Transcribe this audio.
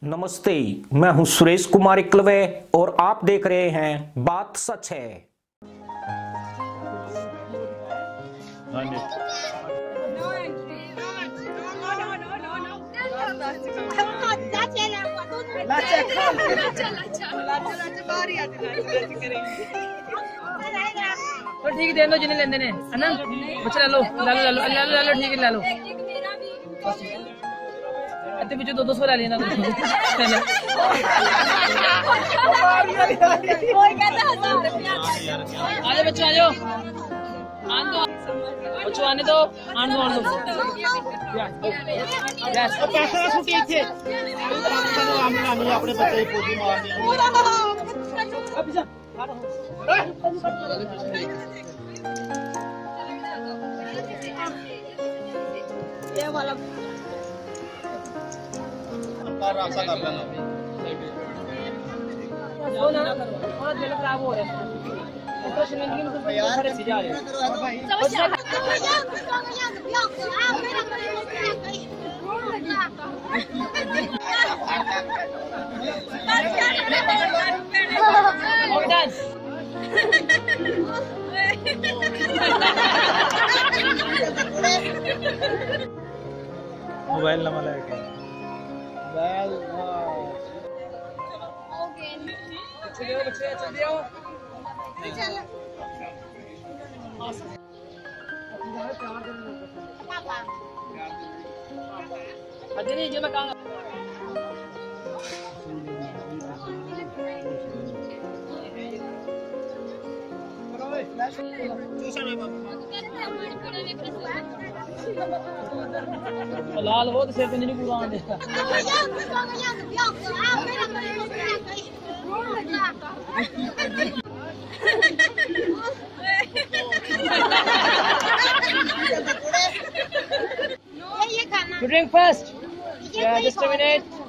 नमस्ते, मैं हूं सुरेश कुमार इकलवे और आप देख रहे हैं बात सच है। तो ठीक दे दो जिन्हें लेंदे ने है ना बच्चे ले लो ठीक है ले लो अते बिचो 200 ले लेना कोई कहता 1000 रुपया आ जाओ बच्चों आ जाओ आन दो बच्चों आने दो आन दो यस पैसा छुट्टी थे अपने बच्चे पूजी मारनी ये वाला रास्ता कर लेना और दिल खराब हो रहा है तो शर्मिंदगी में कुछ सारे चीजें आ रही मोबाइल नंबर लेके बच्चे चल दियो अजय नहीं जो मैं कहूँगा लाल वो तो सिर पे नहीं पूरा आने To drink first. Yeah, just a minute.